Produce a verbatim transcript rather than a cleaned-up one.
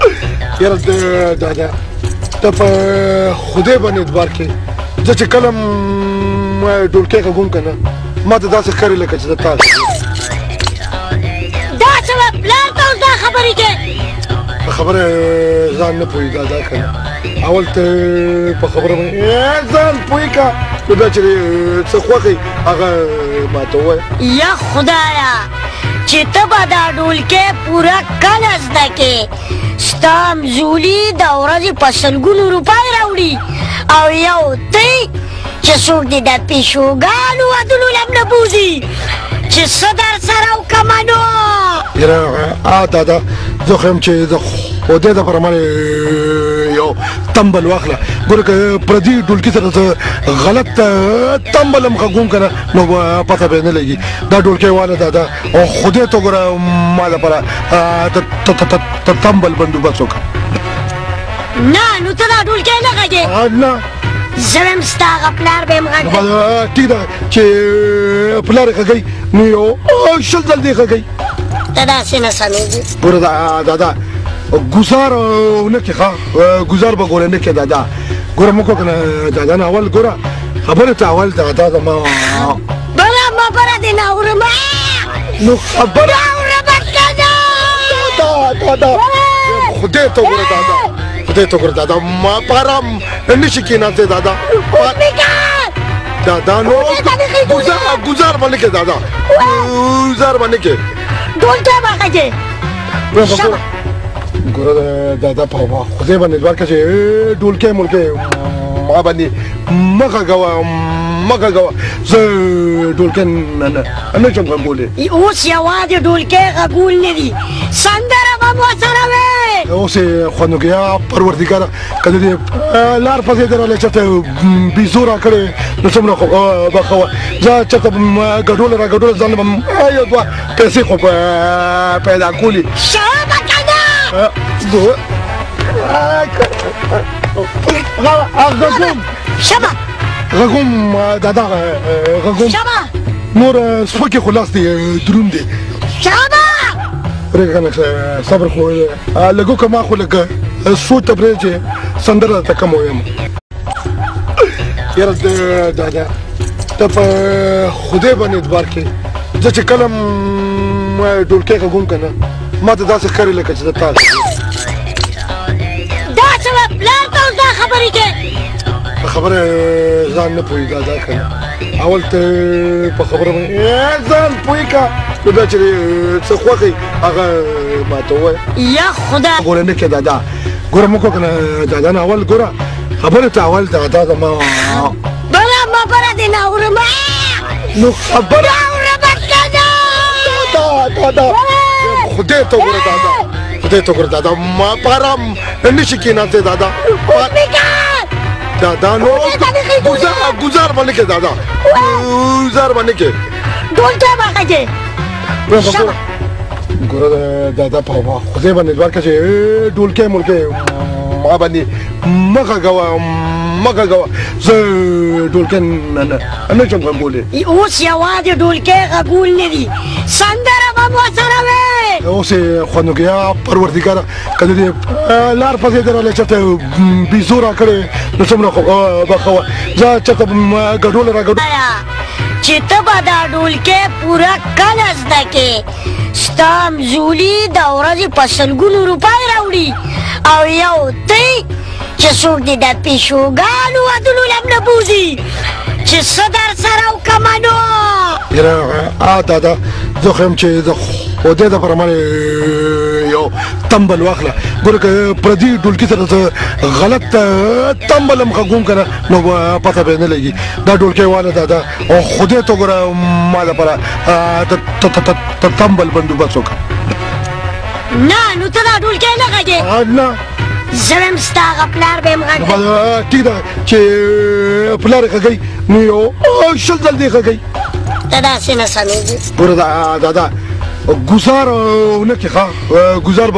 یاره دادا ته په خدای باندې اعتبار کې زه چې کله ډولکی غږوم که نه ما ته داسې ښکاري لکه چې زه تا دا څه وه پلار ته اوس دا خبرې کوې په خبره ځان نه پوهېږي دادا که نه اول ته په خبره باندې ځان پوهې که نو بیا چې څه خوښ یې هغه ماته ووایه یا خدایه چې ته به دا ډولکی پوره کله زده کې ستا مزولي د ورځې په سلګونو روپۍ راوړي او یو تی چې څوک دې د پیشوګانو ودونو لم نه بوځي چې څه در سره وکړمه نو یاره آ دادا زه خو یم چې د خدای دپاره مانې یو تمبل واخله ګوره که پردي ډولکي سره څه غلط تمبل هم غږوم که نه نو پته به یې نه لګي دا ډولکی واله دادا او خدای ته ګوره ما دپاره د تمبل بندوبست وکړه نه نو ته دا ډولکی نه غږې نه زه هم ستا هغه پلار به یم غږوي ټیک ده چې پلار یې غږوي نو یو شل ځل دې غږوي ته داسې نه سمېږي ګوره دادا گزار نه کې ښه گزار به ګوره نه کې دادا ګوره موږ که نه دادا نه اول ګوره خبرې ته اول دادا زما بله خبره دې نه اورم نو خبره اورم که نه دادا خدای ته ګوره دادا خدای ته ګوره دادا ما پاره نشي کېناستی دادا دادا نو گزار به نه کې دادا گزار به نه کې ډولکی به غږې ګوره دادا په خدای باندې اعتبار که چې ډولکی مولکی ما باندې مه غږوه مه غږوه زه ډولکی نه شم غږولی اوس یوازې ډولکی غږول نه دي سندره به مو سره وې اوس یې خوندوګیا پروردګاره که د دې لار پسې درغلی چېرته بیزو راکړې نو څومره به ښه وه زه چېرته ګډوله را ګډوله ځان به یو دوه پیسې خو پیدا کولي شابه که نه غږوم شابه غږوم دادا غږوم شابه نور سپکې خو لاس دی دروند دی شابه پرېږده که نه صبر خو لږ وکړه ما خو لږ سوچ ته پرېږده چې سندره درته کم ویم یاره دادا ته په خدای باندې اعتبار کې زه چې کله ډولکی غږوم که نه ما ته داسې ښکاري لکه چې زه تا دا څه وه پلار ته اوس دا خبرې کوې په خبره ځان نه پوهېږي دادا که نه اول ته په خبره باندې ځان پوهې که نو بیا چې څه خوښ یې هغه ماته ووایه یا خدا ګوره نه کې دادا ګوره موږ که نه دادا نه اول ګوره خبرې ته اول دادا زما بله خبره دې نه اورم نو خبره اورم که نه دادا خدای ته ګوره دادا خدای ته ګوره دادا ما پاره نشي کېناستی دادا دادا نو گزار به نه کې دادا گزار به نه کې ډولکی به غږې ګوره دادا په خدای باندې اعتبار که چې ډولکی مولکی ما باندې مه غږوه مه غږوه زه ډولکی نه شم غږولی اوس یوازې ډولکی غږول نه دي سندره به مو سره وې اوس یې خوندوګیا پروردګاره که د دې لار پسې درغلی چېرته بیزو راکړې نو څومره به ښه وه زه چېرته ګډوله را ګډو چې ته به دا ډولکی پوره کله زده کې ستا مزولي د ورځې په سلګونو روپۍ راوړي او یو تی چې څوک دې د پیشوګانو ودونو لم نه بوځي چې څه در سره وکړمه نو یاره آ دادا زه خو یم چې د خدای دپاره مانې یو تمبل واخله ګوره که پردي ډولکي سره څه غلط تمبل هم غږوم که نه نو پته به یې نه لګي دا ډولکی واله دادا او خدای ته ګوره ما دپاره د تمبل بندوبست وکړه نه نو ته دا ډولکی نه غږې نه زه هم ستا هغه پلار به یم غږوي ټیک ده چې پلار یې غږوي نو یو شل ځل دې غږوي ته داسې نه سمېږي ګوره دادا گزار نه کې ښه گزار